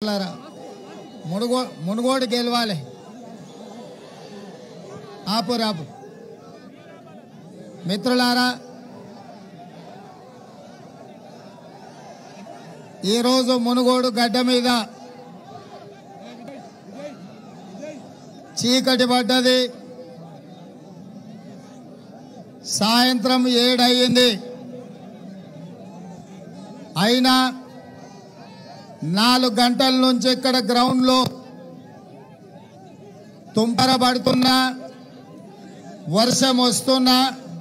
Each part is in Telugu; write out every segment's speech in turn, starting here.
మునుగోడు గెలవాలి. ఆపు మిత్రులారా, ఈరోజు మునుగోడు గడ్డ మీద చీకటి పడ్డది. సాయంత్రం 7 అయ్యింది. అయినా 4 గంటల నుంచి ఇక్కడ గ్రౌండ్లో తుంపర పడుతున్నా, వర్షం వస్తున్నా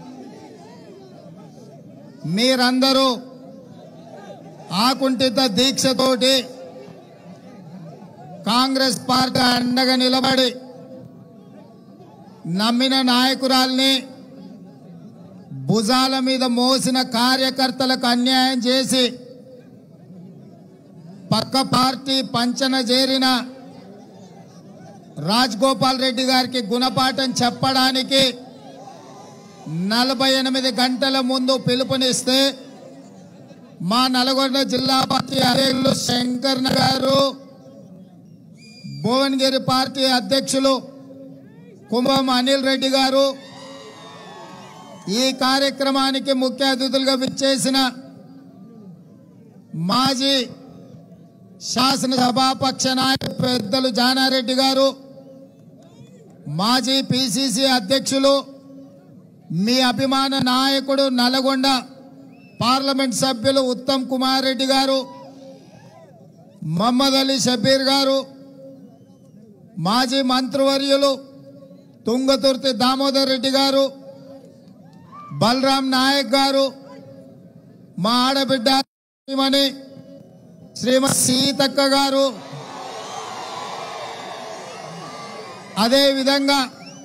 మీరందరూ ఆకుంఠిత దీక్షతోటి కాంగ్రెస్ పార్టీ అండగా నిలబడి నమ్మిన నాయకురాల్ని భుజాల మీద మోసిన కార్యకర్తలకు అన్యాయం చేసి పక్క పార్టీ పంచన చేరిన రాజగోపాల్ రెడ్డి గారికి గుణపాఠం చెప్పడానికి 48 గంటల ముందు పిలుపునిస్తే మా నల్గొండ జిల్లా పార్టీ అధ్యక్షులు శంకర్ణ గారు, భువనగిరి పార్టీ అధ్యక్షులు కుంభం అనిల్ రెడ్డి గారు, ఈ కార్యక్రమానికి ముఖ్య అతిథులుగా విచ్చేసిన మాజీ శాసనసభాపక్ష నాయకులు పెద్దలు జానారెడ్డి గారు, మాజీ పిసిసి అధ్యక్షులు మీ అభిమాన నాయకుడు నల్గొండ పార్లమెంట్ సభ్యులు ఉత్తమ్ కుమార్ రెడ్డి గారు, మహమ్మద్ అలీ షబీర్ గారు, మాజీ మంత్రివర్యులు తుంగతుర్తి దామోదర్ రెడ్డి గారు, బలరాం నాయక్ గారు, మా ఆడబిడ్డ శ్రీమతి సీతక్క గారు, అదేవిధంగా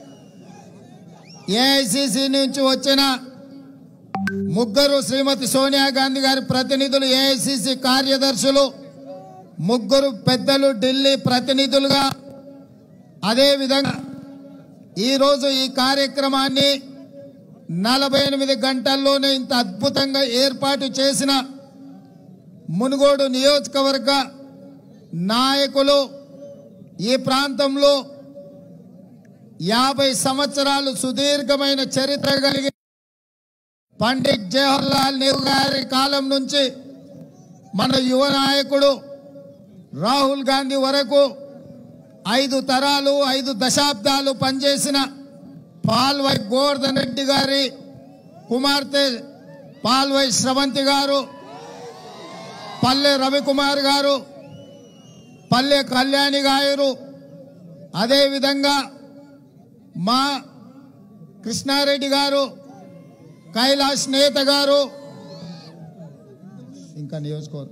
ఏఐసిసి నుంచి వచ్చిన ముగ్గురు శ్రీమతి సోనియా గాంధీ గారి ప్రతినిధులు, ఏఐసిసి కార్యదర్శులు, ముగ్గురు పెద్దలు ఢిల్లీ ప్రతినిధులుగా, అదేవిధంగా ఈరోజు ఈ కార్యక్రమాన్ని 48 గంటల్లోనే ఇంత అద్భుతంగా ఏర్పాటు చేసిన మునుగోడు నియోజకవర్గ నాయకులు, ఈ ప్రాంతంలో 50 సంవత్సరాలు సుదీర్ఘమైన చరిత్ర కలిగి పండిట్ జవహర్లాల్ నెహ్రూ గారి కాలం నుంచి మన యువ నాయకుడు రాహుల్ గాంధీ వరకు 5 తరాలు 5 దశాబ్దాలు పనిచేసిన పాల్వై గోవర్ధన్ రెడ్డి గారి కుమార్తె పాల్వై శ్రవంతి గారు, పల్లె రవికుమార్ గారు, పల్లె కళ్యాణి గారు, అదేవిధంగా మా కృష్ణారెడ్డి గారు, కైలాష్ నేత గారు, ఇంకా నియోజకవర్గం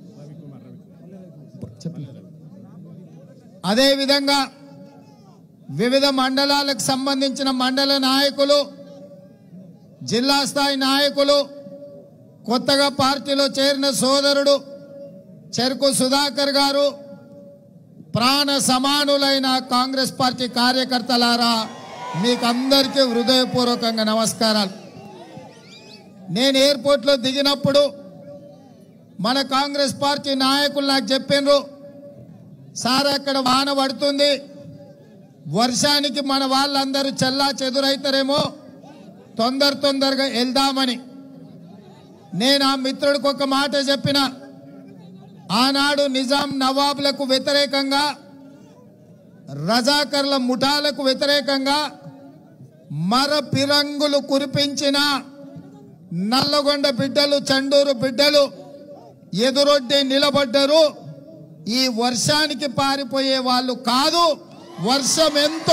అదేవిధంగా వివిధ మండలాలకు సంబంధించిన మండల నాయకులు, జిల్లా స్థాయి నాయకులు, కొత్తగా పార్టీలో చేరిన సోదరుడు చెరుకు సుధాకర్ గారు, ప్రాణ సమానులైన కాంగ్రెస్ పార్టీ కార్యకర్తలారా మీకందరికీ హృదయపూర్వకంగా నమస్కారాలు. నేను ఎయిర్పోర్ట్లో దిగినప్పుడు మన కాంగ్రెస్ పార్టీ నాయకులు నాకు చెప్పినారు, సార్ అక్కడ వాన పడుతుంది, వర్షానికి మన వాళ్ళందరూ చెల్లా చెదురైతారేమో, తొందరగా వెళ్దామని. నేను ఆ మిత్రుడికి ఒక మాట చెప్పిన, ఆనాడు నిజాం నవాబులకు వ్యతిరేకంగా, రజాకర్ల ముఠాలకు వ్యతిరేకంగా మర పిరంగులు కురిపించిన నల్లగొండ బిడ్డలు, చండూరు బిడ్డలు ఎదురొడ్డి నిలబడ్డరు. ఈ వర్షానికి పారిపోయే వాళ్ళు కాదు. వర్షం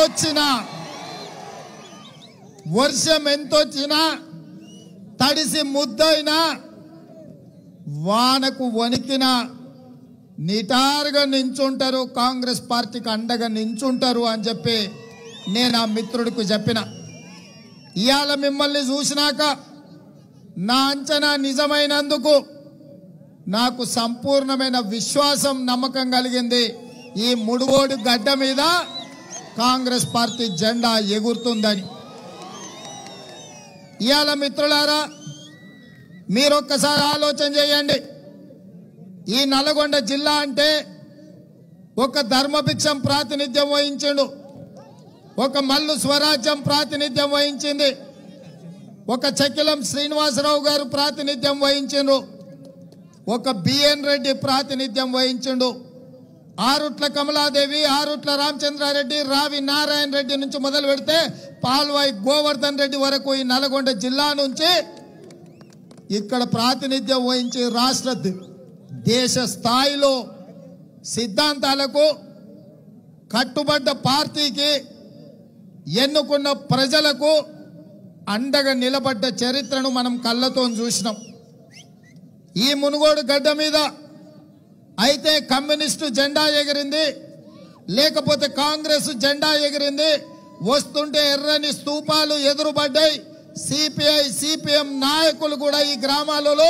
ఎంతొచ్చినా తడిసి ముద్దైనా వానకు వణికిన నిటారుగా నించుంటారు, కాంగ్రెస్ పార్టీకి అండగా నించుంటారు అని చెప్పి నేను ఆ మిత్రుడికి చెప్పిన. ఇవాళ మిమ్మల్ని చూసినాక నా అంచనా నిజమైనందుకు నాకు సంపూర్ణమైన విశ్వాసం, నమ్మకం కలిగింది. ఈ మునుగోడు గడ్డ మీద కాంగ్రెస్ పార్టీ జెండా ఎగురుతుందని. ఇవాళ మిత్రులారా, మీరొక్కసారి ఆలోచన చేయండి. ఈ నల్గొండ జిల్లా అంటే ఒక ధర్మభిక్షం ప్రాతినిధ్యం వహించిండు, ఒక మల్లు స్వరాజ్యం ప్రాతినిధ్యం వహించింది, ఒక చకిలం శ్రీనివాసరావు గారు ప్రాతినిధ్యం వహించిండు, ఒక బిఎన్ రెడ్డి ప్రాతినిధ్యం వహించిండు. ఆరుట్ల కమలాదేవి, ఆరుట్ల రామచంద్రారెడ్డి, రావి నారాయణ రెడ్డి నుంచి మొదలు పెడితే పాల్వాయి గోవర్ధన్ రెడ్డి వరకు ఈ నల్గొండ జిల్లా నుంచి ఇక్కడ ప్రాతినిధ్యం వహించి రాష్ట్ర దేశ స్థాయిలో సిద్ధాంతాలకు కట్టుబడ్డ పార్టీకి ఎన్నుకున్న ప్రజలకు అండగా నిలబడ్డ చరిత్రను మనం కళ్ళతో చూసినాం. ఈ మునుగోడు గడ్డ మీద అయితే కమ్యూనిస్టు జెండా ఎగిరింది, లేకపోతే కాంగ్రెస్ జెండా ఎగిరింది. వస్తుంటే ఎర్రని స్తూపాలు ఎదురుపడ్డాయి. సిపిఐ సిపిఎం నాయకులు కూడా ఈ గ్రామాలలో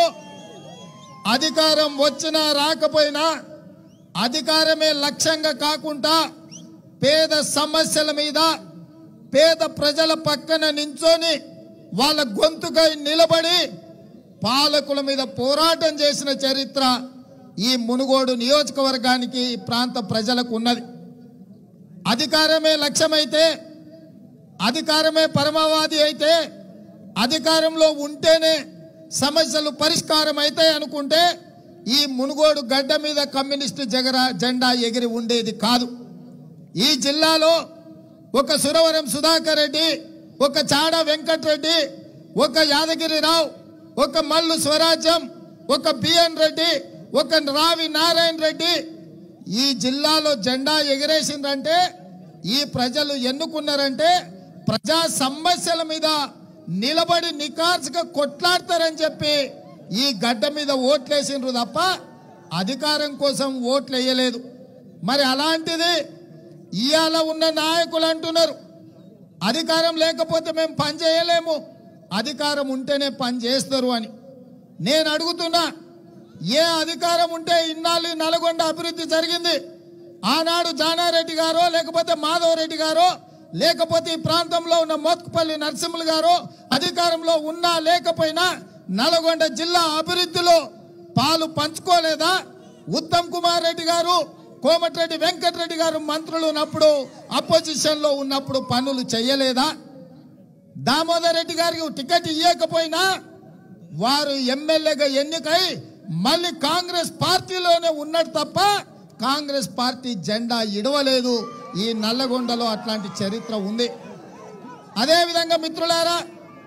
అధికారం వచ్చినా రాకపోయినా అధికారమే లక్ష్యంగా కాకుండా పేద సమస్యల మీద పేద ప్రజల పక్కన నించొని వాళ్ళ గొంతుకై నిలబడి పాలకుల మీద పోరాటం చేసిన చరిత్ర ఈ మునుగోడు నియోజకవర్గానికి ఈ ప్రాంత ప్రజలకు ఉన్నది. అధికారమే లక్ష్యమైతే, అధికారమే పరమావధి అయితే, అధికారంలో ఉంటేనే సమస్యలు పరిష్కారం అవుతాయి అనుకుంటే ఈ మునుగోడు గడ్డ మీద కమ్యూనిస్టు జెండా ఎగిరి ఉండేది కాదు. ఈ జిల్లాలో ఒక సురవరం సుధాకర్ రెడ్డి, ఒక చాడ వెంకటరెడ్డి, ఒక యాదగిరిరావు, ఒక మల్లు స్వరాజ్యం, ఒక బిఎన్ రెడ్డి, ఒక రావి నారాయణ రెడ్డి ఈ జిల్లాలో జెండా ఎగిరేసిందంటే ఈ ప్రజలు ఎన్నుకున్నారంటే ప్రజా సమస్యల మీద నిలబడి నికార్సుగా కొట్లాడతారని చెప్పి ఈ గడ్డ మీద ఓట్లేసిండ్రు తప్ప అధికారం కోసం ఓట్లు వేయలేదు. మరి అలాంటిది ఇవాళ ఉన్న నాయకులు అంటున్నారు అధికారం లేకపోతే మేము పని చేయలేము, అధికారం ఉంటేనే పని చేస్తారు అని. నేను అడుగుతున్నా, ఏ అధికారం ఉంటే ఇన్నాళ్ళు నల్గొండ అభివృద్ధి జరిగింది? ఆనాడు జానారెడ్డి గారో, లేకపోతే మాధవ్ రెడ్డి గారో, లేకపోతే ఈ ప్రాంతంలో ఉన్న మోత్కుపల్లి నరసింహులు గారో అధికారంలో ఉన్నా లేకపోయినా నల్గొండ జిల్లా అభివృద్ధిలో పాలు పంచుకోలేదా? ఉత్తమ్ కుమార్ రెడ్డి గారు, కోమటిరెడ్డి వెంకటరెడ్డి గారు మంత్రులు ఉన్నప్పుడు అపోజిషన్ లో ఉన్నప్పుడు పనులు చేయలేదా? దామోదర్ రెడ్డి గారికి టికెట్ ఇవ్వకపోయినా వారు ఎమ్మెల్యేగా ఎన్నికై మళ్ళీ కాంగ్రెస్ పార్టీలోనే ఉన్నాడు తప్ప కాంగ్రెస్ పార్టీ జెండా ఇడవలేదు. ఈ నల్లగొండలో అట్లాంటి చరిత్ర ఉంది. అదేవిధంగా మిత్రులారా,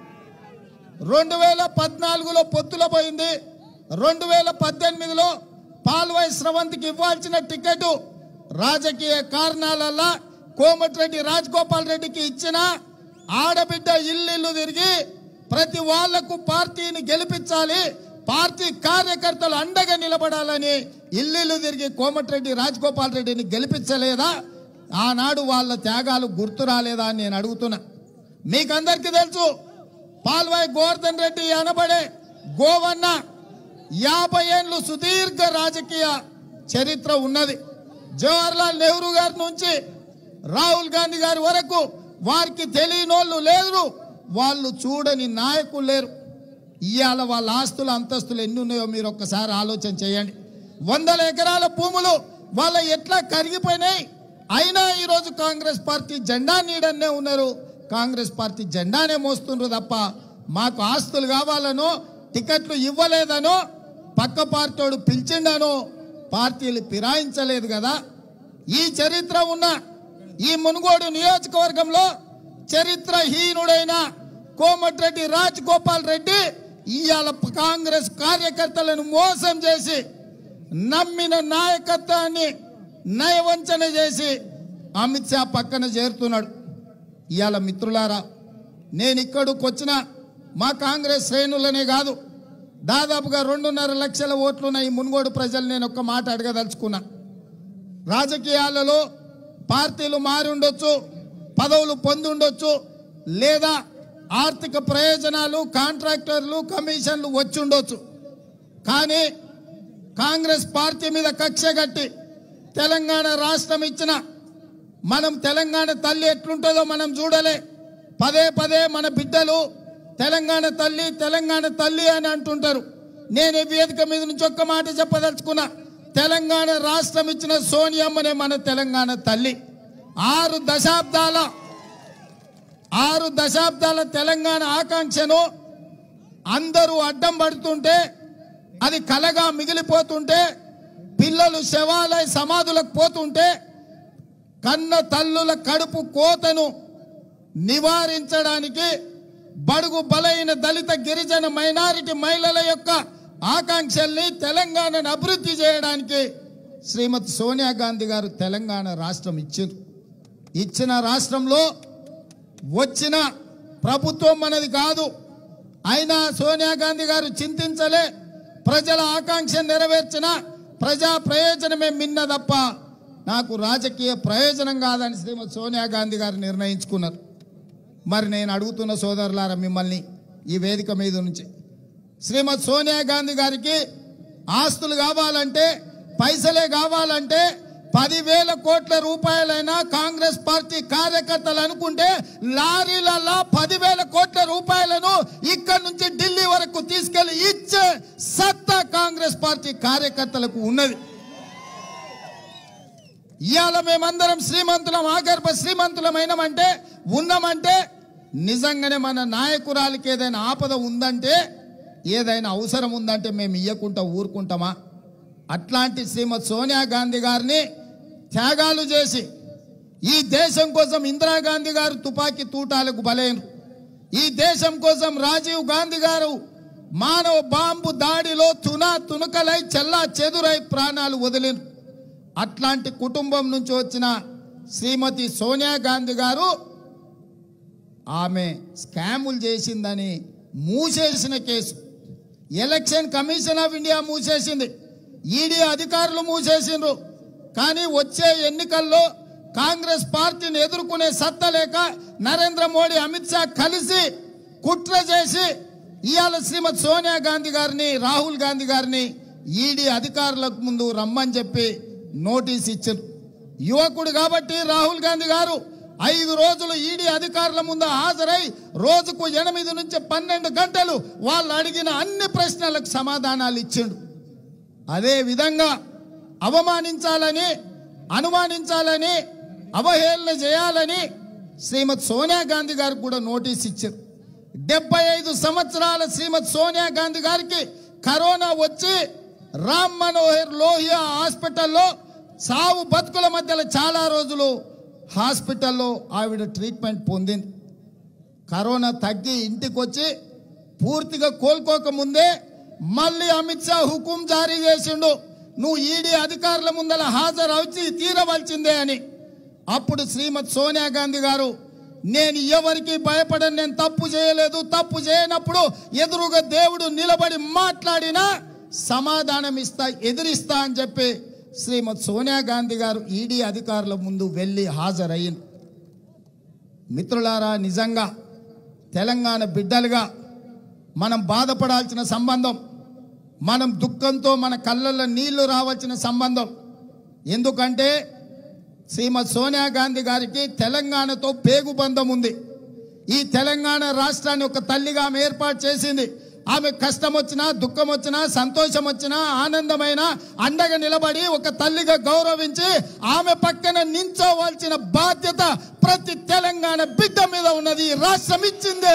2014లో పొత్తుల పోయింది, 2018లో పాల్వాయి స్రవంతికి ఇవ్వాల్సిన టికెట్ రాజకీయ కారణాల కోమటిరెడ్డి రాజగోపాల్ రెడ్డికి ఇచ్చిన ఆడబిడ్డ ఇల్లు తిరిగి ప్రతి వాళ్లకు పార్టీని గెలిపించాలి, పార్టీ కార్యకర్తలు అండగా నిలబడాలని ఇల్లు తిరిగి కోమటిరెడ్డి రాజగోపాల్ రెడ్డిని గెలిపించలేదా? ఆనాడు వాళ్ళ త్యాగాలు గుర్తు రాలేదా అని నేను అడుగుతున్నా. మీకందరికీ తెలుసు, పాల్వాయి గోవర్ధన్ రెడ్డి అనబడే గోవన్న 50 ఏళ్ళు సుదీర్ఘ రాజకీయ చరిత్ర ఉన్నది. జవహర్లాల్ నెహ్రూ గారి నుంచి రాహుల్ గాంధీ గారి వరకు వారికి తెలియనోళ్ళు లేరు, వాళ్ళు చూడని నాయకులు లేరు. ఇవాళ వాళ్ళ ఆస్తులు అంతస్తులు ఎన్ని ఉన్నాయో మీరు ఒక్కసారి ఆలోచన చేయండి. 100 ఎకరాల భూములు వాళ్ళ ఎట్లా కరిగిపోయినాయి. అయినా ఈరోజు కాంగ్రెస్ పార్టీ జెండా నీడనే ఉన్నారు, కాంగ్రెస్ పార్టీ జెండానే మోస్తుండ్రు తప్ప మాకు ఆస్తులు కావాలనో టికెట్లు ఇవ్వలేదనో పక్క పార్టీడు పిలిచిండనో పార్టీలు ఫిరాయించలేదు కదా. ఈ చరిత్ర ఉన్న ఈ మునుగోడు నియోజకవర్గంలో చరిత్రహీనుడైన కోమటిరెడ్డి రాజగోపాల్ రెడ్డి ఇవాళ కాంగ్రెస్ కార్యకర్తలను మోసం చేసి నమ్మిన నాయకత్వాన్ని నయవంచన చేసి అమిత్ షా పక్కన చేరుతున్నాడు. ఇవాళ మిత్రులారా, నేను ఇక్కడికి వచ్చిన మా కాంగ్రెస్ శ్రేణులనే కాదు, దాదాపుగా 2.5 లక్షల ఓట్లున్న ఈ మునుగోడు ప్రజలు నేను ఒక్క మాట అడగదలుచుకున్నా. రాజకీయాలలో పార్టీలు మారి ఉండొచ్చు, పదవులు పొంది ఉండొచ్చు, లేదా ఆర్థిక ప్రయోజనాలు, కాంట్రాక్టర్లు, కమిషన్లు వచ్చి ఉండొచ్చు. కానీ కాంగ్రెస్ పార్టీ మీద కక్ష కట్టి తెలంగాణ రాష్ట్రం ఇచ్చిన మనం తెలంగాణ తల్లి ఎట్లుంటుందో మనం చూడలే. పదే పదే మన బిడ్డలు తెలంగాణ తల్లి తెలంగాణ తల్లి అని అంటుంటారు. నేను ఈ వేదిక మీద నుంచి ఒక్క మాట చెప్పదలుచుకున్నా, తెలంగాణ రాష్ట్రం ఇచ్చిన సోనియమ్మనే మన తెలంగాణ తల్లి. 6 దశాబ్దాల తెలంగాణ ఆకాంక్షను అందరూ అడ్డం పడుతుంటే, అది కలగా మిగిలిపోతుంటే, పిల్లలు శవాలై సమాధులకు పోతుంటే, కన్న తల్లుల కడుపు కోతను నివారించడానికి బడుగు బలైన దళిత గిరిజన మైనారిటీ మహిళల యొక్క ఆకాంక్షల్ని తెలంగాణను అభివృద్ధి చేయడానికి శ్రీమతి సోనియా గాంధీ గారు తెలంగాణ రాష్ట్రం ఇచ్చిన రాష్ట్రంలో వచ్చిన ప్రభుత్వం మనది కాదు. అయినా సోనియా గాంధీ గారు చింతించలే. ప్రజల ఆకాంక్ష నెరవేర్చిన ప్రజా ప్రయోజనమే మిన్న తప్ప నాకు రాజకీయ ప్రయోజనం కాదని శ్రీమతి సోనియా గాంధీ గారు నిర్ణయించుకున్నారు. మరి నేను అడుగుతున్న సోదరులారా మిమ్మల్ని ఈ వేదిక మీద నుంచి, శ్రీమతి సోనియా గాంధీ గారికి ఆస్తులు కావాలంటే, పైసలే కావాలంటే 10,000 కోట్ల రూపాయలైనా కాంగ్రెస్ పార్టీ కార్యకర్తలు అనుకుంటే లారీలలో 10,000 కోట్ల రూపాయలను ఇక్కడి నుంచి ఢిల్లీ వరకు తీసుకెళ్లి ఇచ్చే సత్తా కాంగ్రెస్ పార్టీ కార్యకర్తలకు ఉన్నది. ఇవాళ మేమందరం శ్రీమంతులం, ఆగర్భ శ్రీమంతులమైనమంటే ఉన్నామంటే నిజంగానే మన నాయకురాలికి ఏదైనా ఆపద ఉందంటే, ఏదైనా అవసరం ఉందంటే మేము ఇయ్యకుండా ఊరుకుంటామా? అట్లాంటి శ్రీమతి సోనియా గాంధీ గారిని త్యాగాలు చేసి ఈ దేశం కోసం ఇందిరాగాంధీ గారు తుపాకీ తూటాలకు బలైన, ఈ దేశం కోసం రాజీవ్ గాంధీ గారు మానవ బాంబు దాడిలో తునకలై చెల్లా చెదురై ప్రాణాలు వదిలిన, అట్లాంటి కుటుంబం నుంచి వచ్చిన శ్రీమతి సోనియా గాంధీ గారు ఆమె స్కాములు చేసిందని మూసేసిన case Election Commission of India మూసేసింది, ఈడీ అధికారులు మూసేసిండ్రు. కానీ వచ్చే ఎన్నికల్లో కాంగ్రెస్ పార్టీని ఎదుర్కొనే సత్తా లేక నరేంద్ర మోడీ, అమిత్ షా కలిసి కుట్ర చేసి ఇవాళ శ్రీమతి సోనియా గాంధీ గారిని, రాహుల్ గాంధీ గారిని ఈడీ అధికారులకు ముందు రమ్మని చెప్పి నోటీస్ ఇచ్చారు. యువకుడు కాబట్టి రాహుల్ గాంధీ గారు 5 రోజులు ఈడీ అధికారుల ముందు హాజరై రోజుకు 8 నుంచి 12 గంటలు వాళ్ళు అడిగిన అన్ని ప్రశ్నలకు సమాధానాలు ఇచ్చిండు. అదే విధంగా అవమానించాలని, అనుమానించాలని, అవహేళన చేయాలని శ్రీమతి సోనియా గాంధీ గారికి కూడా నోటీస్ ఇచ్చారు. 75 సంవత్సరాల శ్రీమతి సోనియా గాంధీ గారికి కరోనా వచ్చి రామ్ మనోహర్ లోహియా హాస్పిటల్లో సావు బతుకుల మధ్యలో చాలా రోజులు హాస్పిటల్లో ఆవిడ ట్రీట్మెంట్ పొందింది. కరోనా తగ్గి ఇంటికి వచ్చి పూర్తిగా కోలుకోక ముందే మళ్ళీ అమిత్ షా హుకుం జారీ చేసిండు, నువ్వు ఈడీ అధికారుల ముందల హాజరవుచి తీరవలసిందే అని. అప్పుడు శ్రీమతి సోనియా గాంధీ గారు, నేను ఎవరికి భయపడను, నేను తప్పు చేయలేదు, తప్పు చేయనప్పుడు ఎదురుగా దేవుడు నిలబడి మాట్లాడినా సమాధానం ఇస్తా, ఎదిరిస్తా అని చెప్పి శ్రీమతి సోనియా గాంధీ గారు ఈడీ అధికారుల ముందు వెళ్ళి హాజరయ్యింది. మిత్రులారా, నిజంగా తెలంగాణ బిడ్డలుగా మనం బాధపడాల్సిన సంబంధం, మనం దుఃఖంతో మన కళ్ళల్లో నీళ్లు రావాల్సిన సంబంధం. ఎందుకంటే శ్రీమతి సోనియా గాంధీ గారికి తెలంగాణతో పేగుబంధం ఉంది. ఈ తెలంగాణ రాష్ట్రాన్ని ఒక తల్లిగా ఆమె ఏర్పాటు చేసింది. ఆమె కష్టం వచ్చినా, దుఃఖం వచ్చినా, సంతోషం వచ్చినా, ఆనందమైన అండగా నిలబడి ఒక తల్లిగా గౌరవించి ఆమె పక్కన నించోవాల్సిన బాధ్యత ప్రతి తెలంగాణ బిడ్డ మీద ఉన్నది. ఈ రాష్ట్రం ఇచ్చిందే,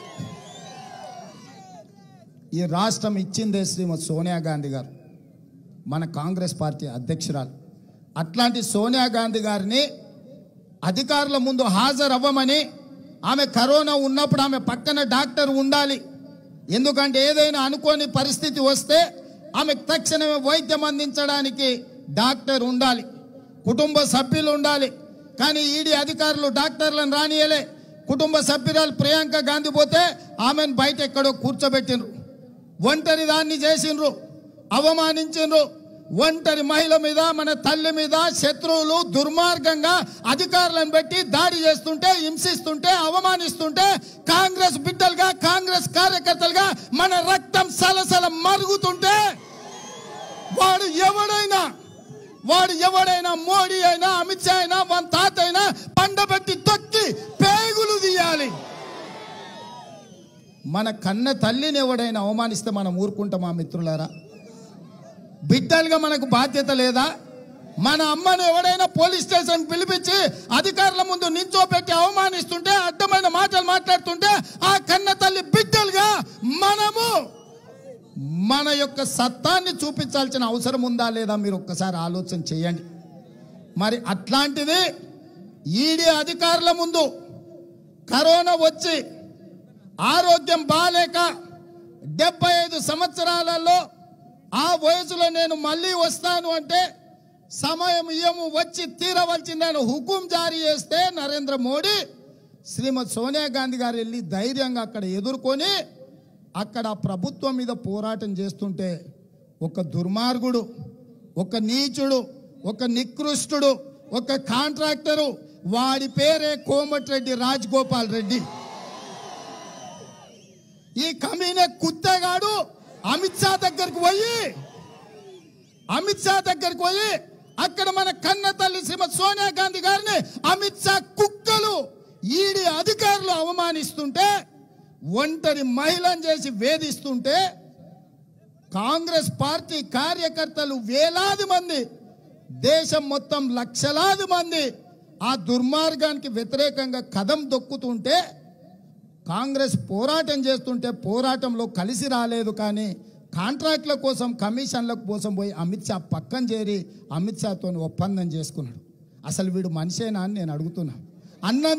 ఈ రాష్ట్రం ఇచ్చిందే శ్రీమతి సోనియా గాంధీ గారు, మన కాంగ్రెస్ పార్టీ అధ్యక్షురాలు. అట్లాంటి సోనియా గాంధీ గారిని అధికారుల ముందు హాజరవ్వమని, ఆమె కరోనా ఉన్నప్పుడు ఆమె పక్కన డాక్టర్ ఉండాలి. ఎందుకంటే ఏదైనా అనుకోని పరిస్థితి వస్తే ఆమెకు తక్షణమే వైద్యం అందించడానికి డాక్టర్ ఉండాలి, కుటుంబ సభ్యులు ఉండాలి. కానీ ఈడీ అధికారులు డాక్టర్లను రానియలే. కుటుంబ సభ్యురాలు ప్రియాంక గాంధీ పోతే ఆమెను బయట ఎక్కడో కూర్చోబెట్టినరు, ఒంటరి దాన్ని చేసిండ్రు, అవమానించిండ్రు. ఒంటరి మహిళ మీద, మన తల్లి మీద శత్రువులు దుర్మార్గంగా అధికారులను పెట్టి దాడి చేస్తుంటే, హింసిస్తుంటే, అవమానిస్తుంటే కాంగ్రెస్ బిడ్డలుగా, కాంగ్రెస్ కార్యకర్తలుగా మన రక్తం సలసల మరుగుతుంటే వాడు ఎవడైనా మోడీ అయినా, అమిత్ షా అయినా, మన తాత అయినా పండబెట్టి తొక్కి పేగులు తీయాలి. మన కన్న తల్లిని ఎవడైనా అవమానిస్తే మనం ఊరుకుంటామా మిత్రులారా? బిడ్డ బిడ్డలుగా మనకు బాధ్యత లేదా? మన అమ్మను ఎవడైనా పోలీస్ స్టేషన్ పిలిపించి అధికారుల ముందు నించోపెట్టి అవమానిస్తుంటే, అడ్డమైన మాటలు మాట్లాడుతుంటే, ఆ కన్న తల్లి బిడ్డలుగా మనము మన యొక్క సత్తాన్ని చూపించాల్సిన అవసరం ఉందా లేదా మీరు ఒక్కసారి ఆలోచన చేయండి. మరి అట్లాంటిది ఈడీ అధికారుల ముందు కరోనా వచ్చి ఆరోగ్యం బాలేక 75 సంవత్సరాలలో ఆ వయసులో నేను మళ్ళీ వస్తాను అంటే సమయం ఇయ్యము, వచ్చి తీరవలసిందని హుకుం జారీ చేస్తే నరేంద్ర మోడీ శ్రీమతి సోనియా గాంధీ గారు వెళ్ళి ధైర్యంగా అక్కడ ఎదుర్కొని అక్కడ ప్రభుత్వం మీద పోరాటం చేస్తుంటే ఒక దుర్మార్గుడు, ఒక నీచుడు, ఒక నికృష్టుడు, ఒక కాంట్రాక్టరు, వాడి పేరే కోమటిరెడ్డి రాజగోపాల్ రెడ్డి. ఈ కమీనే కుత్తగాడు అమిత్ షా దగ్గరికి పోయి అక్కడ మన కన్న తల్లి శ్రీమతి సోనియా గాంధీ గారిని అమిత్ షా కుక్కలు ఈడీ అధికారులు అవమానిస్తుంటే, ఒంటరి మహిళను చేసి వేధిస్తుంటే, కాంగ్రెస్ పార్టీ కార్యకర్తలు వేలాది మంది, దేశం మొత్తం లక్షలాది మంది ఆ దుర్మార్గానికి వ్యతిరేకంగా కదం దొక్కుతుంటే, కాంగ్రెస్ పోరాటం చేస్తుంటే పోరాటంలో కలిసి రాలేదు. కానీ కాంట్రాక్ట్ల కోసం, కమిషన్ల కోసం పోయి అమిత్ షా పక్కన చేరి అమిత్ షాతో ఒప్పందం చేసుకున్నాడు. అసలు వీడు మనిషేనా అని నేను అడుగుతున్నా. అన్నం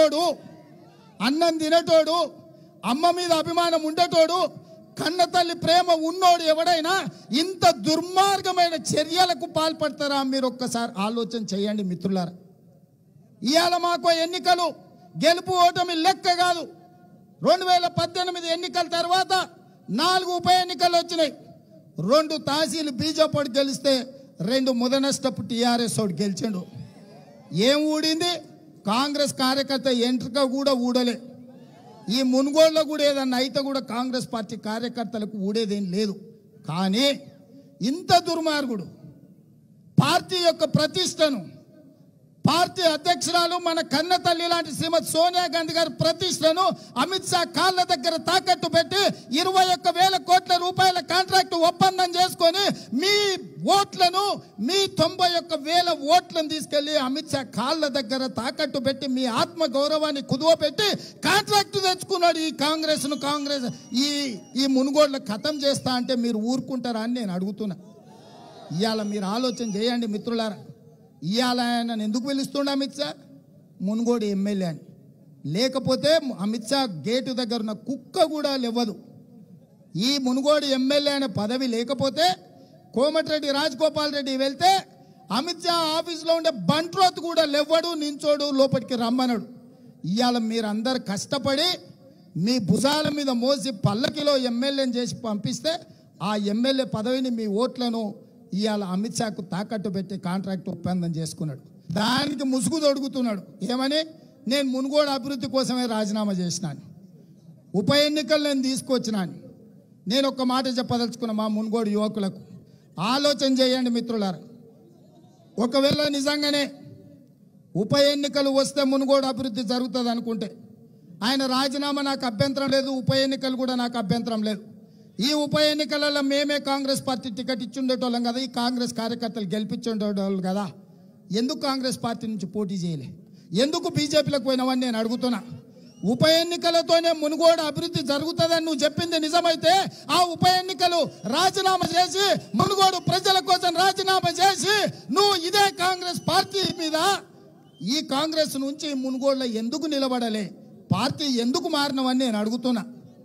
తినటోడు, అమ్మ మీద అభిమానం ఉండేటోడు, కన్న తల్లి ప్రేమ ఉన్నోడు ఎవడైనా ఇంత దుర్మార్గమైన చర్యలకు పాల్పడతారా? మీరు ఒక్కసారి ఆలోచన చేయండి మిత్రులారా. ఇవాళ మాకు ఎన్నికలు గెలుపు ఓటమి లెక్క కాదు. 2018 ఎన్నికల తర్వాత 4 ఉప ఎన్నికలు వచ్చినాయి. 2 తహసీలు బీజేపీ గెలిస్తే 2 ముదనష్టపు టీఆర్ఎస్ వాడు గెలిచిండు. ఏం ఊడింది? కాంగ్రెస్ కార్యకర్త ఎంట్రిక కూడా ఊడలే. ఈ మునుగోడులో కూడా ఏదన్నా అయితే కూడా కాంగ్రెస్ పార్టీ కార్యకర్తలకు ఊడేదేం లేదు. కానీ ఇంత దుర్మార్గుడు పార్టీ యొక్క ప్రతిష్టను, పార్టీ అధ్యక్షురాలు మన కన్న తల్లి లాంటి శ్రీమతి సోనియా గాంధీ గారి ప్రతిష్టను అమిత్ షా కాళ్ళ దగ్గర తాకట్టు పెట్టి 21,000 కోట్ల రూపాయల కాంట్రాక్ట్ ఒప్పందం చేసుకొని మీ ఓట్లను, మీ 91,000 ఓట్లను తీసుకెళ్లి అమిత్ షా కాళ్ళ దగ్గర తాకట్టు పెట్టి మీ ఆత్మ గౌరవాన్ని కుదువ పెట్టి కాంట్రాక్ట్ తెచ్చుకున్నాడు. ఈ కాంగ్రెస్ ఈ మునుగోడ్ల ఖతం చేస్తా అంటే మీరు ఊరుకుంటారా అని నేను అడుగుతున్నా. ఇవాళ మీరు ఆలోచన చేయండి మిత్రులారా. ఇవాళ ఆయన ఎందుకు పిలుస్తుండే అమిత్ షా? మునుగోడు ఎమ్మెల్యే అని. లేకపోతే అమిత్ షా గేటు దగ్గర ఉన్న కుక్క కూడా లేవదు. ఈ మునుగోడు ఎమ్మెల్యే అనే పదవి లేకపోతే కోమటిరెడ్డి రాజగోపాల్ రెడ్డి వెళ్తే అమిత్ షా ఆఫీస్లో ఉండే బంట్రోత్ కూడా లేవడు, నించోడు, లోపలికి రమ్మనడు. ఇవాళ మీరందరు కష్టపడి మీ భుజాల మీద మోసి పల్లకిలో ఎమ్మెల్యేని చేసి పంపిస్తే ఆ ఎమ్మెల్యే పదవిని, మీ ఓట్లను ఇవాళ అమిత్ షాకు తాకట్టు పెట్టి కాంట్రాక్ట్ ఒప్పందం చేసుకున్నాడు. దానికి ముసుగు తొడుగుతున్నాడు. ఏమని? నేను మునుగోడు అభివృద్ధి కోసమే రాజీనామా చేసినాను, ఉప ఎన్నికలు నేను తీసుకొచ్చినాను. నేను ఒక మాట చెప్పదలుచుకున్నా మా మునుగోడు యువకులకు, ఆలోచన చేయండి మిత్రులారా. ఒకవేళ నిజంగానే ఉప ఎన్నికలు వస్తే మునుగోడు అభివృద్ధి జరుగుతుంది అనుకుంటే, ఆయన రాజీనామా నాకు అభ్యంతరం లేదు, ఉప ఎన్నికలు కూడా నాకు అభ్యంతరం లేదు. ఈ ఉప ఎన్నికలలో మేమే కాంగ్రెస్ పార్టీ టికెట్ ఇచ్చుండేటోళ్ళం కదా, ఈ కాంగ్రెస్ కార్యకర్తలు గెలిపించుండేటోళ్ళు కదా. ఎందుకు కాంగ్రెస్ పార్టీ నుంచి పోటీ చేయలే? ఎందుకు బీజేపీలకు పోయినావని నేను అడుగుతున్నా. ఉప ఎన్నికలతోనే మునుగోడు అభివృద్ధి జరుగుతుందని నువ్వు చెప్పింది నిజమైతే ఆ ఉప ఎన్నికలు రాజీనామా చేసి, మునుగోడు ప్రజల కోసం రాజీనామా చేసి నువ్వు ఇదే కాంగ్రెస్ పార్టీ మీద, ఈ కాంగ్రెస్ నుంచి మునుగోడులో ఎందుకు నిలబడలే? పార్టీ ఎందుకు మారినవని నేను అడుగుతున్నా.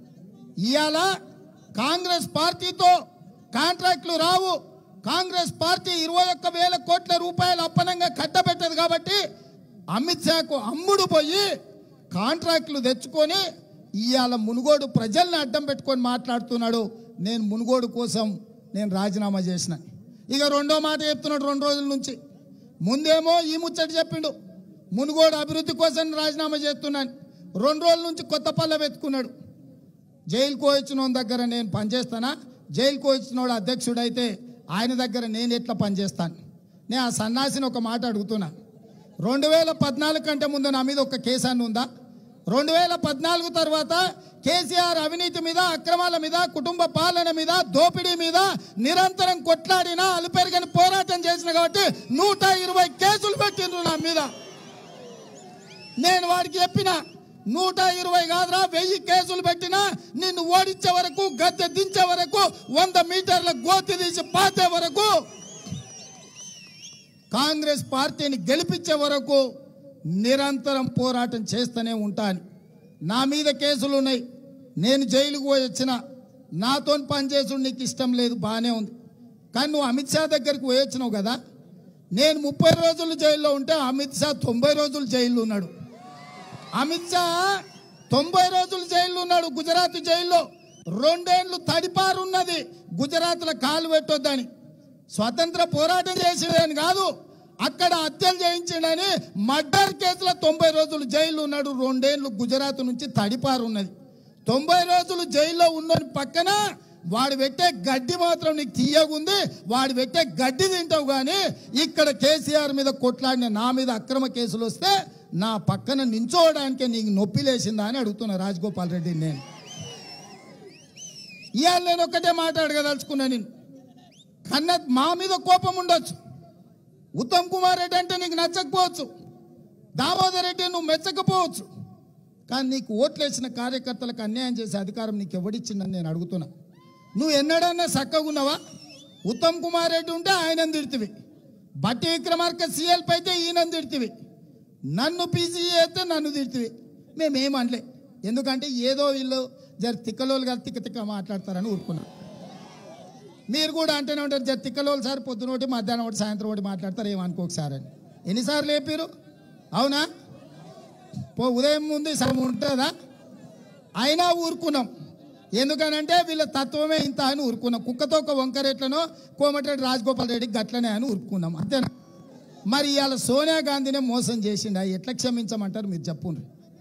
ఇవాళ కాంగ్రెస్ పార్టీతో కాంట్రాక్ట్లు రావు. కాంగ్రెస్ పార్టీ 21,000 కోట్ల రూపాయలు అప్పనంగా కట్టబెట్టదు కాబట్టి అమిత్ షాకు అమ్ముడు పోయి కాంట్రాక్ట్లు తెచ్చుకొని ఇవాళ మునుగోడు ప్రజల్ని అడ్డం పెట్టుకొని మాట్లాడుతున్నాడు. నేను మునుగోడు కోసం నేను రాజీనామా చేసిన. ఇక రెండో మాట చెప్తున్నాడు 2 రోజుల నుంచి. ముందేమో ఈ ముచ్చట చెప్పిండు, మునుగోడు అభివృద్ధి కోసం రాజీనామా చేస్తున్నాను. 2 రోజుల నుంచి కొత్త పల్లె వెతుకున్నాడు. జైలుకు వచ్చిన దగ్గర నేను పనిచేస్తానా? జైలుకు వచ్చినోడు అధ్యక్షుడైతే ఆయన దగ్గర నేను ఎట్లా పనిచేస్తాను? నేను ఆ సన్నాసిని ఒక మాట అడుగుతున్నా. 2014 కంటే ముందు నా మీద ఒక కేసు అని ఉందా? 2014 తర్వాత కేసీఆర్ అవినీతి మీద, అక్రమాల మీద, కుటుంబ పాలన మీద, దోపిడీ మీద నిరంతరం కొట్లాడిన, అలుపెరగని పోరాటం చేసిన కాబట్టి 120 కేసులు పెట్టిండ్రు నా మీద. నేను వాడికి చెప్పిన 120 కాదురా, 1000 కేసులు పెట్టినా నిన్ను ఓడించే వరకు, గద్దె దించే వరకు, 100 మీటర్ల గోతి తీసి పాతే వరకు, కాంగ్రెస్ పార్టీని గెలిపించే వరకు నిరంతరం పోరాటం చేస్తూనే ఉంటాను. నా మీద కేసులు ఉన్నాయి, నేను జైలుకు పోయి వచ్చిన, నాతో పనిచేసుడు నీకు ఇష్టం లేదు, బాగానే ఉంది. కానీ నువ్వు అమిత్ షా దగ్గరికి పోయి వచ్చినావు కదా. నేను 30 రోజులు జైల్లో ఉంటే అమిత్ షా 90 రోజులు జైల్లో ఉన్నాడు. అమిత్ షా 90 రోజులు జైల్లో ఉన్నాడు గుజరాత్ జైల్లో. 2 ఏళ్ళు తడిపారు ఉన్నది గుజరాత్లో కాలు పెట్టొద్దని. స్వతంత్ర పోరాటం చేసేదని కాదు, అక్కడ హత్యలు చేయించిండని మర్డర్ కేసులో 90 రోజులు జైల్లో ఉన్నాడు. 2 ఏళ్ళు గుజరాత్ నుంచి తడిపారు ఉన్నది. 90 రోజులు జైల్లో ఉన్నని పక్కన వాడు పెట్టే గడ్డి మాత్రం నీకు తీయగుంది, వాడు పెట్టే గడ్డి తింటావు. కానీ ఇక్కడ కేసీఆర్ మీద కొట్లాడిన నా మీద అక్రమ కేసులు వస్తే నా పక్కన నించోవడానికి నీకు నొప్పి లేసిందా అని అడుగుతున్నా రాజగోపాల్ రెడ్డిని. నేను ఇవాళ నేను ఒక్కటే మాట్లాడగదలుచుకున్నా. నేను కన్న మా మీద కోపం ఉండొచ్చు, ఉత్తమ్ కుమార్ రెడ్డి అంటే నీకు నచ్చకపోవచ్చు, దామోదర్ రెడ్డి నువ్వు మెచ్చకపోవచ్చు, కానీ నీకు ఓట్లేసిన కార్యకర్తలకు అన్యాయం చేసే అధికారం నీకు ఎవడిచ్చిందని నేను అడుగుతున్నా. నువ్వు ఎన్నడన్నా చక్కగా ఉన్నావా? ఉత్తమ్ కుమార్ రెడ్డి ఉంటే ఆయనను తిడితివి, బట్టి విక్రమార్క సీఎల్పీ అయితే ఈయనను తిడితివి, నన్ను పీసీ అయితే నన్ను తిడితివి. మేమేమనలే, ఎందుకంటే ఏదో వీళ్ళు జర తిక్కలోలు గారు తిక్క మాట్లాడతారని ఊరుకున్నా. మీరు కూడా అంటేనే ఉంటారు, జర తిక్కలోలు సార్ పొద్దున ఒకటి, మధ్యాహ్నం ఒకటి, సాయంత్రం ఒకటి మాట్లాడతారు, ఏమనుకోకసారి అని. ఎన్నిసార్లు లేపారు? అవునా? ఉదయం ముందు సగం ఉంటుందా? అయినా ఊరుకున్నాం. ఎందుకనంటే వీళ్ళ తత్వమే ఇంత అని ఊరుకున్నాం. కుక్కతో ఒక వంకరెట్లనో కోమటిరెడ్డి రాజగోపాల్ రెడ్డికి గట్లనే అని ఊరుకున్నాం, అంతేనా? మరి ఇవాళ సోనియా గాంధీనే మోసం చేసిండా, ఎట్లా క్షమించమంటారు మీరు చెప్పుండ్రి.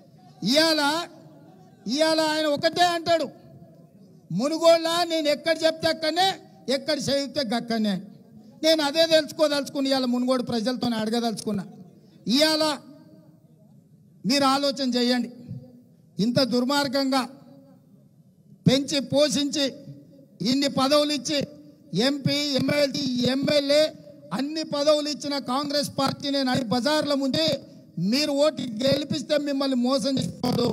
ఇవాళ ఆయన ఒకటే అంటాడు, మునుగోళ్ళ నేను ఎక్కడ చెప్తే అక్కడనే, ఎక్కడ చేయితే గక్కనే. నేను అదే తెలుసుకోదలుచుకుని ఇవాళ మునుగోడు ప్రజలతో అడగదలుచుకున్నా. ఇవాళ మీరు ఆలోచన చేయండి, ఇంత దుర్మార్గంగా పెంచి పోషించి ఇన్ని పదవులు ఇచ్చి ఎంపీ, ఎమ్మెల్యే అన్ని పదవులు ఇచ్చిన కాంగ్రెస్ పార్టీని నడి బజార్ల ముందు మీరు ఓటు గెలిపిస్తే మిమ్మల్ని మోసం చేసుకోడు.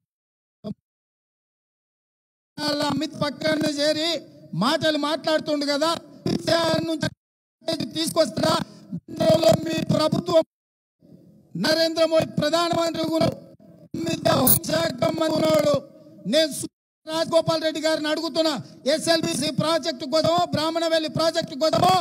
అమిత్ పక్కన చేరి మాటలు మాట్లాడుతుండు కదా, తీసుకొస్తారా? మీ ప్రభుత్వం నరేంద్ర మోడీ ప్రధానమంత్రి ఉన్నాడు. నేను రాజగోపాల్ రెడ్డి గారిని అడుగుతున్నా, ఎస్ఎల్బిసి ప్రాజెక్టు కోసమో, బ్రాహ్మణవెల్లి ప్రాజెక్టు కోసమో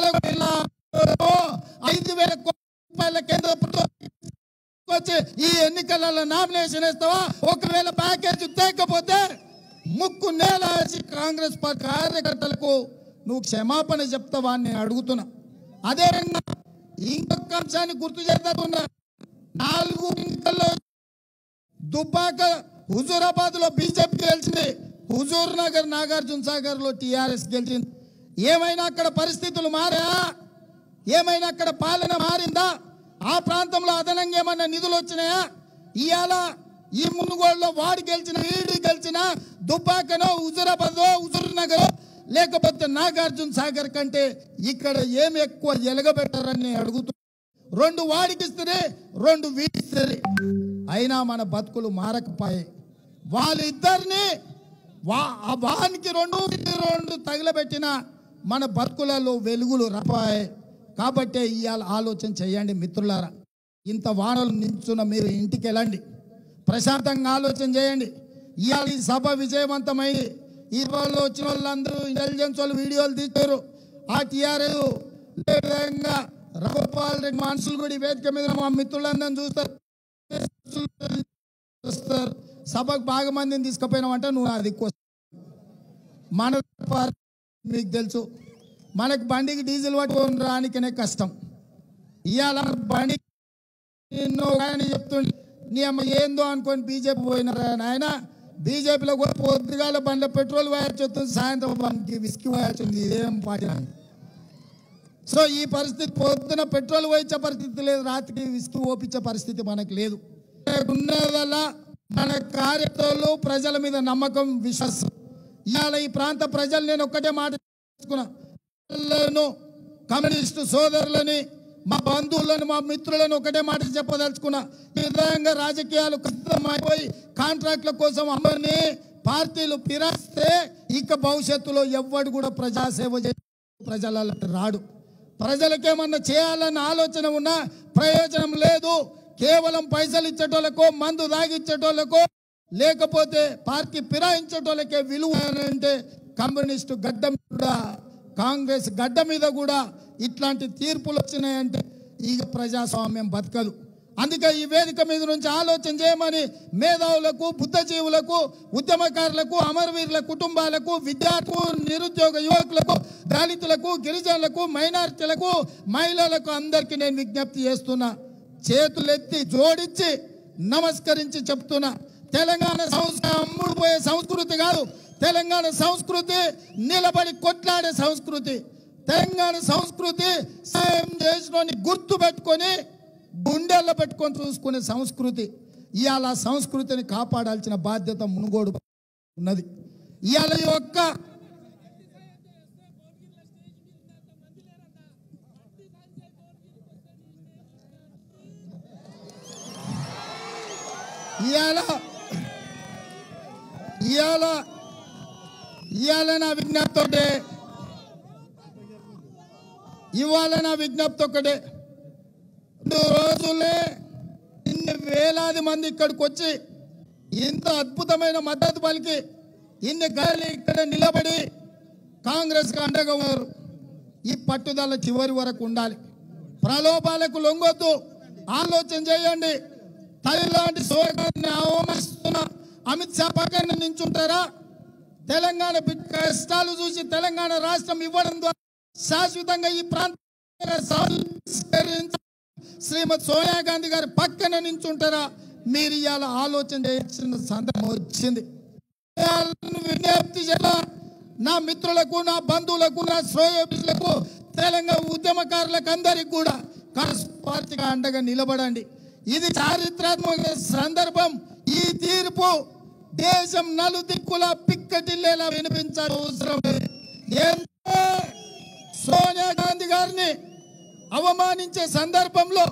4,500 రూపాయల కేంద్ర వచ్చి ఈ ఎన్నికలలో నామినేషన్ వేస్తావా? ఒకవేళ ప్యాకేజ్ తేకపోతే ముక్కు నేల కాంగ్రెస్ పార్టీ కార్యకర్తలకు నువ్వు క్షమాపణ చెప్తావా అని నేను అడుగుతున్నా. అదేవిధంగా ఇంకొక అంశాన్ని గుర్తు చేస్తున్నా, 4 ఎన్నికల్లో దుబ్బాక, హుజూరాబాద్ లో బీజేపీ గెలిచింది, హుజూర్ నగర్, నాగార్జున సాగర్ లో టీఆర్ఎస్ గెలిచింది. ఏమైనా అక్కడ పరిస్థితులు మారాయా? ఏమైనా అక్కడ పాలన మారిందా? ఆ ప్రాంతంలో అదనంగా ఏమన్నా నిధులు వచ్చినాయా? ఇవాళ ఈ మునుగోడులో వాడు గెలిచిన, వీడు గెలిచిన, దుబ్బాకనో, హుజూరాబాదో, హుజూర్ నగర్ లేకపోతే నాగార్జున సాగర్ కంటే ఇక్కడ ఏమి ఎక్కువ ఎలగబెట్టారని నేను అడుగుతున్నా. 2 వాడికి ఇస్తే 2 వీడిస్తే అయినా మన బతుకులు మారకపోయాయి. వాళ్ళిద్దరిని వానికి 2 తగిలబెట్టిన మన బతుకులలో వెలుగులు రపాయి. కాబట్టి ఇవాళ ఆలోచన చేయండి మిత్రులారా. ఇంత వానలు నించున్న మీరు ఇంటికి వెళ్ళండి, ప్రశాంతంగా ఆలోచన చేయండి. ఇవాళ ఈ సభ విజయవంతమైంది. ఈ వాళ్ళు వచ్చిన వాళ్ళందరూ ఇంటెలిజెన్స్ వాళ్ళు వీడియోలు తీశారు. ఆ టీఆర్ఎస్ విధంగా రాజగోపాల్ రెడ్డి మనుషులు కూడా వేదిక మీద మా మిత్రులందరినీ చూస్తారు. సభకు బాగా మందిని తీసుకుపోయినామంటే నువ్వు నా దిక్కు. మన మీకు తెలుసు, మనకు బండికి డీజిల్ పట్టుకొని రానికనే కష్టం. ఇవాళ బండి చెప్తుండే నీ అమ్మ ఏందో అనుకొని బీజేపీ పోయినారా నాయన. బీజేపీలో కూడా పొద్దుగాల బండ్ల పెట్రోల్ వేయాల్సి వస్తుంది, సాయంత్రం బండికి విస్కీ వేయాల్సి ఉంది. ఇదేం పార్టీ? సో ఈ పరిస్థితి, పొద్దున పెట్రోల్ పోయించే పరిస్థితి లేదు, రాత్రికి విస్కీ ఓపించే పరిస్థితి మనకు లేదు. ఉన్నదల్లా మన కార్యకర్తలు ప్రజల మీద నమ్మకం విశ్వాసం. ఇవాళ ఈ ప్రాంత ప్రజలు నేను ఒక్కటే మాట తెలుసుకున్నాను, కమ్యూనిస్టు సోదరులని, మా బంధువులను, మా మిత్రులను ఒకటే మాట చెప్పదలుచుకున్నా. ఈ విధంగా రాజకీయాలు కష్టమైపోయి కాంట్రాక్ట్ల కోసం అందరినీ పార్టీలు ఫిరాస్తే ఇక భవిష్యత్తులో ఎవ్వడు కూడా ప్రజాసేవ ప్రజల రాడు. ప్రజలకేమన్నా చేయాలన్న ఆలోచన ఉన్నా ప్రయోజనం లేదు. కేవలం పైసలు ఇచ్చేటోళ్ళకో, మందు దాగిచ్చేటోళ్ళకో, లేకపోతే పార్టీ ఫిరాయించేటోళ్ళకే విలువ అంటే కమ్యూనిస్టు గడ్డ మీద, కాంగ్రెస్ గడ్డ మీద కూడా ఇట్లాంటి తీర్పులు వచ్చినాయంటే ఇక ప్రజాస్వామ్యం బతకదు. అందుకే ఈ వేదిక మీద నుంచి ఆలోచన చేయమని మేధావులకు, బుద్ధజీవులకు, ఉద్యమకారులకు, అమరవీరుల కుటుంబాలకు, విద్యార్థులకు, నిరుద్యోగ యువకులకు, దళితులకు, గిరిజనులకు, మైనారిటీలకు, మహిళలకు అందరికీ నేను విజ్ఞప్తి చేస్తున్నా. చేతులెత్తి జోడించి నమస్కరించి చెప్తున్నా, తెలంగాణ అమ్ముడుపోయే సంస్కృతి కాదు. తెలంగాణ సంస్కృతి నిలబడి కొట్లాడే సంస్కృతి. తెలంగాణ సంస్కృతి సాయం చేసిన గుర్తు పెట్టుకొని గుండెల్లో పెట్టుకొని చూసుకునే సంస్కృతి. ఇవాళ సంస్కృతిని కాపాడాల్సిన బాధ్యత మునుగోడు ఉన్నది. ఇవాళ యొక్క ఇవాళ నా విజ్ఞప్తి ఒకటే, రోజులే ఇన్ని వేలాది మంది ఇక్కడికి వచ్చి ఇంత అద్భుతమైన మద్దతు పలికి ఇన్ని గాలి ఇక్కడ నిలబడి కాంగ్రెస్ కు అండగా ఉన్నారు. ఈ పట్టుదల చివరి వరకు ఉండాలి. ప్రలోభాలకు లొంగొద్దు. ఆలోచన చేయండి. తల్లిలాంటి సోదరుని అవమానిస్తున్న అమిత్ షా పక్కన నించుంటారా? తెలంగాణ కష్టాలు చూసి తెలంగాణ రాష్ట్రం ఇవ్వడం ద్వారా శాశ్వతంగా ఈ ప్రాంతం శ్రీమతి సోనియా గాంధీ గారి పక్కన నించుంటారా? మీరు ఇవాళ ఆలోచన చేయాల్సిన సందర్భం వచ్చింది. విజ్ఞప్తి చేయాల నా మిత్రులకు, నా బంధువులకు, నా శ్రేయోభిలకు, తెలంగాణ ఉద్యమకారులకు అందరికి కూడా కాంగ్రెస్ పార్టీగా అండగా నిలబడండి. ఇది చారిత్రాత్మక సందర్భం. ఈ తీర్పు దేశం నలుదిక్కుల పిక్కటిల్లేలా వినిపించాల్సిన అవసరం లేదు. సోనియా గాంధీ గారిని అవమానించే సందర్భంలో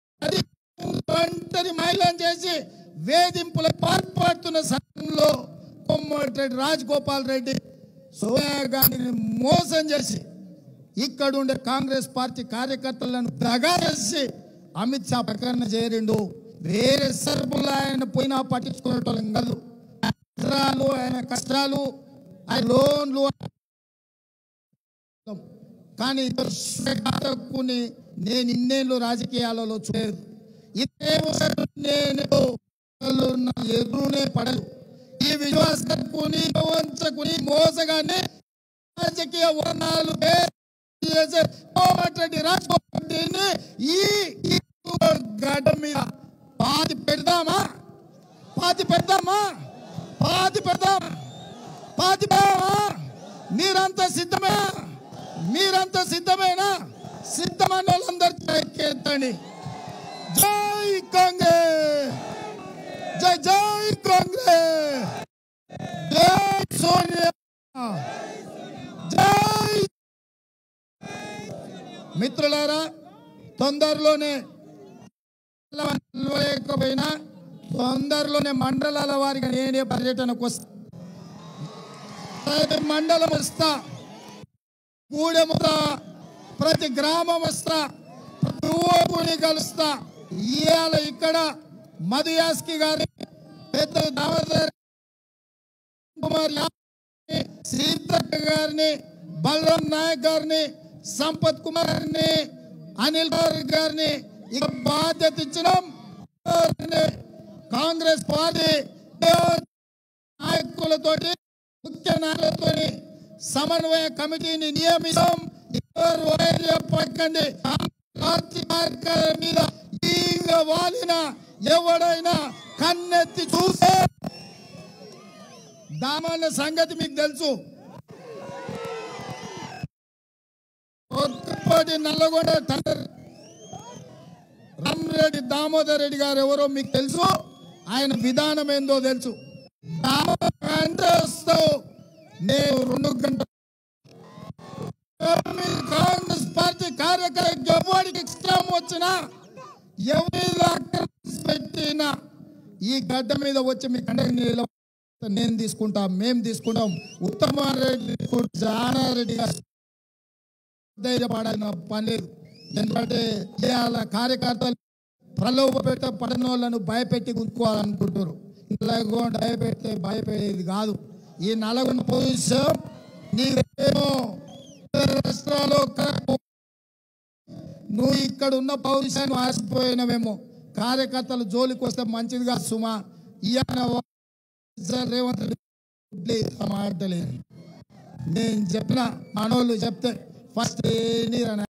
ఒంటరి మహిళను చేసి వేధింపులకు పాల్పడుతున్న సమయంలో కోమటిరెడ్డి రాజగోపాల్ రెడ్డి సోనియా గాంధీని మోసం చేసి ఇక్కడ ఉండే కాంగ్రెస్ పార్టీ కార్యకర్తలను దగా చేసి అమిత్ షా ప్రకటన చేరిండు. వేరే సరుకులు ఆయన పోయినా పట్టించుకునేటోళ్ళం కాదు. ఆయన కష్టాలు, ఆయన లోన్లు, కానీ నేను ఇన్నేళ్ళు రాజకీయాలలో చూడలేదు. నేను ఎదురునే పడదు. ఈ విశ్వాసకుని వంచకుని మోసగానే రాజకీయ వర్ణాలు కోమటిరెడ్డి రాజగోపాల్ని ఈ గడ్డ మీద పాతి పెడదామా? మీరంతా సిద్ధమేనా? సిద్ధమైన వాళ్ళందరూ ఎత్తండి. జై కాంగ్రెస్, జై కాంగ్రెస్, జై సోనియా, జై. మిత్రులారా, తొందరలోనే మండలాల వారికి నేనే పర్యటనకు వస్తా. మండలం వస్తా, గూడెం వస్తా, ప్రతి గ్రామం వస్తా, యువకుని కలుస్తా. ఇవాళ ఇక్కడ మధుయాస్కి గారి, పెద్ద దామోదర్ కుమార్ సీతక్క గారిని, బలరాం నాయక్ గారిని, సంపత్ కుమార్ గారిని, అనిల్ గారిని ఇక బాధ్యత ఇచ్చినాం. కాంగ్రెస్ పార్టీ నాయకులతోటి, ముఖ్య నాయకులతోటి సమన్వయ కమిటీని నియమిస్తాం. పక్కండి మీద ఈగ వాలిన ఎవడైనా కన్నెత్తి చూసే దామన్న సంగతి మీకు తెలుసు. నల్లగొండ రామరెడ్డి దామోదర్ రెడ్డి గారు ఎవరో మీకు తెలుసు. ఆయన విధానం ఏందో తెలుసు. నేను 2 గంటలు కాంగ్రెస్ పార్టీ కార్యకర్త ఎవరికి ఇష్టం వచ్చినా ఎవరి పెట్టినా ఈ గడ్డ మీద వచ్చి మీ కండ నేను తీసుకుంటా, మేము తీసుకుంటాం. ఉత్తమారెడ్డి జానారెడ్డి గారు ధైర్యపడాల్సిన పని లేదు. ఎందుకంటే ఇవాళ కార్యకర్తలు ప్రలోభ పడిన వాళ్ళను భయపెట్టి గుంచుకోవాలనుకుంటారు. ఇలాగో భయపెట్టేది కాదు. ఈ నల్గొండ పొజిషన్ నీవేమో రాష్ట్రాల్లో నువ్వు ఇక్కడ ఉన్న పౌరుషాన్ని ఆసిపోయినవేమో. కార్యకర్తలు జోలికి వస్తే మంచిదిగా సుమా. రేవంత్ రెడ్డి మాట్లాడలేదు. నేను చెప్పిన మనోళ్ళు చెప్తే ఫస్ట్